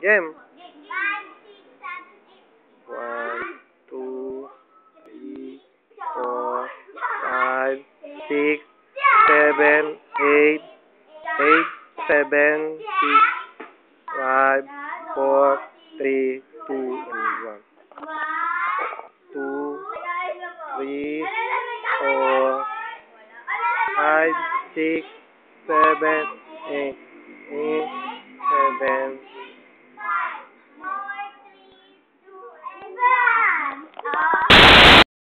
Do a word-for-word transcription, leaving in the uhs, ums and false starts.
Game. One, two, three, four, five, six, seven, eight, eight, seven, six, five, four, three, two, and one. Two, three, four, five, six, seven, eight, eight, seven,